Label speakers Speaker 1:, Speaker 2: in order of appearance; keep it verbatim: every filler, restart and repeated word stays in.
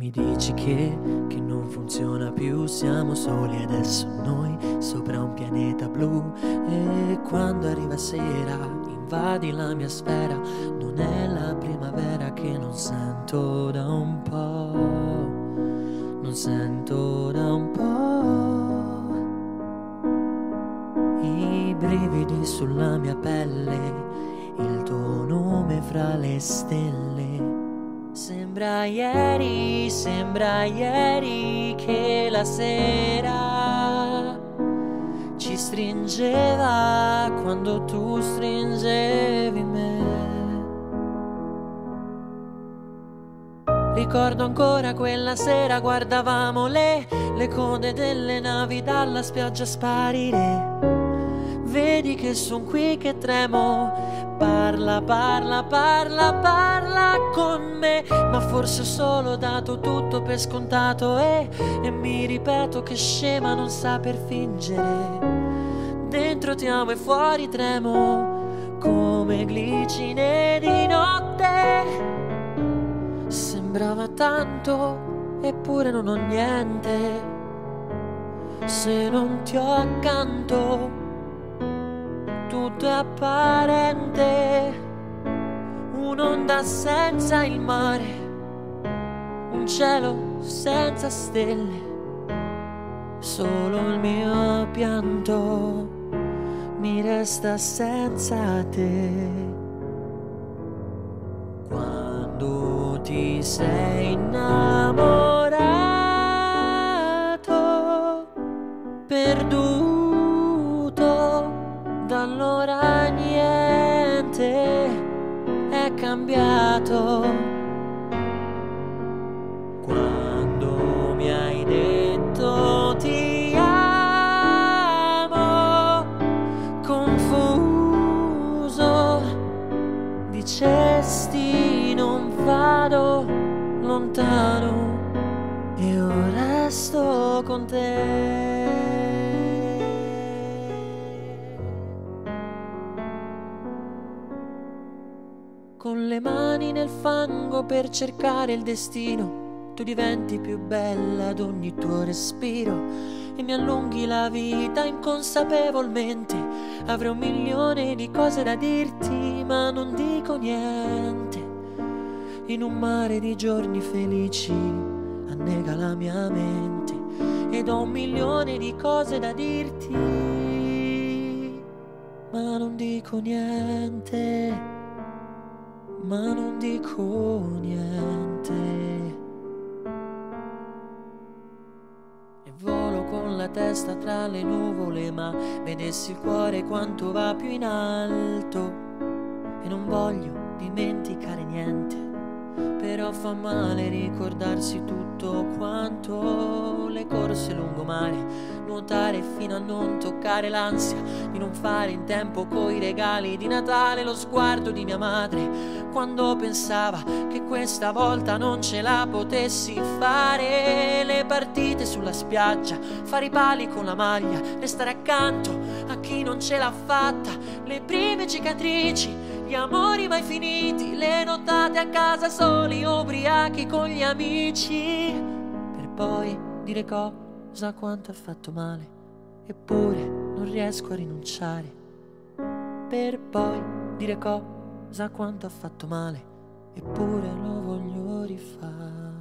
Speaker 1: Mi dici che, che non funziona più, siamo soli adesso noi sopra un pianeta blu. E quando arriva sera invadi la mia sfera, non è la primavera che non sento da un po', non sento da un po'. I brividi sulla mia pelle, il tuo nome fra le stelle. Sembra ieri, sembra ieri che la sera ci stringeva quando tu stringevi me. Ricordo ancora quella sera, guardavamo le, le code delle navi dalla spiaggia sparire. Vedi che son qui che tremo. Parla, parla, parla, parla con me. Ma forse ho solo dato tutto per scontato e, e mi ripeto che scema non saper fingere. Dentro ti amo e fuori tremo come glicine di notte. Sembrava tanto eppure non ho niente se non ti ho accanto. Tutto è apparente, un'onda senza il mare, un cielo senza stelle, solo il mio pianto mi resta senza te. Quando ti sei innamorato, perduto, da allora niente è cambiato. Quando mi hai detto ti amo, confuso, dicesti non vado lontano e ora resto con te. Con le mani nel fango per cercare il destino, tu diventi più bella ad ogni tuo respiro e mi allunghi la vita inconsapevolmente. Avrei un milione di cose da dirti, ma non dico niente. In un mare di giorni felici annega la mia mente ed ho un milione di cose da dirti, ma non dico niente. Ma non dico niente. E volo con la testa tra le nuvole, ma vedessi il cuore quanto va più in alto. E non voglio dimenticare niente, però fa male ricordarsi tutto quanto. Le corse lungomare, nuotare fino a non toccare l'ansia di non fare in tempo coi regali di Natale. Lo sguardo di mia madre quando pensava che questa volta non ce la potessi fare. Le partite sulla spiaggia, fare i pali con la maglia, restare accanto a chi non ce l'ha fatta. Le prime cicatrici, gli amori mai finiti, le nottate a casa soli, ubriachi con gli amici, per poi dire cosa quanto ha fatto male, eppure non riesco a rinunciare. Per poi dire cosa quanto ha fatto male, eppure lo voglio rifare.